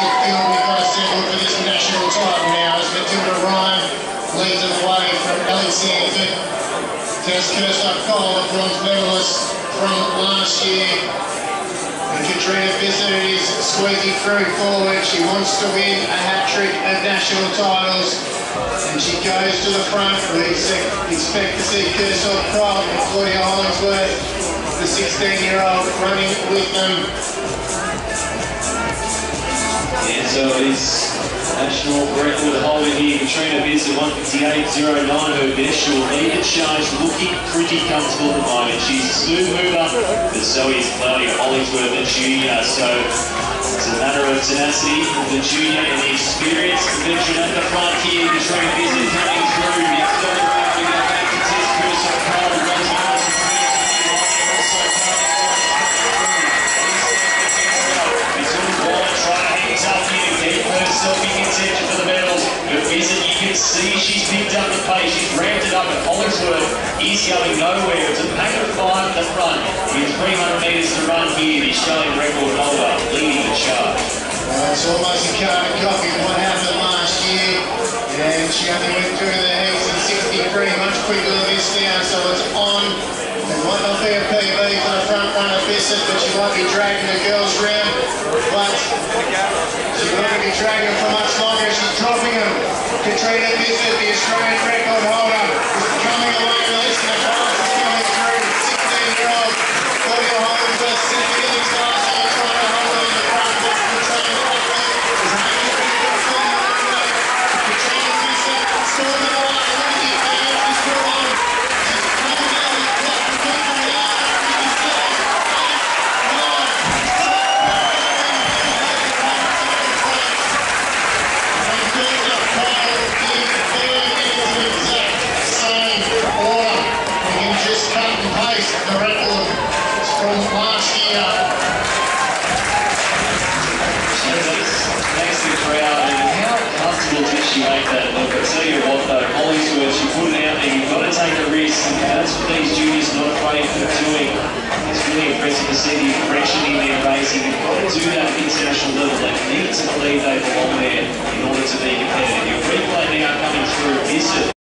field. We've got to settle for this national title now as Matilda leads it away from Ellie Sanford. Tess Kirsopp-Cole, the bronze medalist from last year. And Catriona Bisset is squeezing through forward. She wants to win a hat-trick of national titles. And she goes to the front. We expect to see Kirsopp-Cole and Claudia Hollingsworth, the 16-year-old, running with them. And so it is national record holder here, Catriona Bisset, 158.09, her best. She'll lead the charge, looking pretty comfortable at the moment. She's a smooth mover, but so is Claudia Hollingsworth, the junior. So it's a matter of tenacity of the junior and the experience. The veteran at the front here, Catriona Bisset coming through. Next on the road, we go back to Tess Kirsopp-Cole. Selfie contention for the medals, but Bisset, you can see she's picked up the pace, she's ramped it up, and Hollingsworth is going nowhere. It's a pack of 5 at the front. With 300 metres to run here, the Australian record holder leading the charge. It's almost a carbon copy of what happened last year, and she only went through the heats in 63, much quicker than this now, so it's on. It might not be a PB for the front runner Bisset, but she won't be dragging the girls round. But she won't be dragging for much longer. She's dropping them. Catriona Bisset, the Australian record holder, is coming away with this, and the balance is coming through. 16-year-old Claudia Hollingsworth, second in the class, and trying to hold on in the front. Catriona Bisset, storming the line. She's still on. She's coming down the clock. The record from last year. Thanks to the crowd, and how comfortable did she make that look? I tell you what though, Hollingsworth, she put it out there, you've got to take a risk, and that's what these juniors are not afraid of doing. It's really impressive to see the aggression in their racing. You've got to do that at international level. They need to believe they belong there in order to be competitive. Your replay now coming through, Bisset.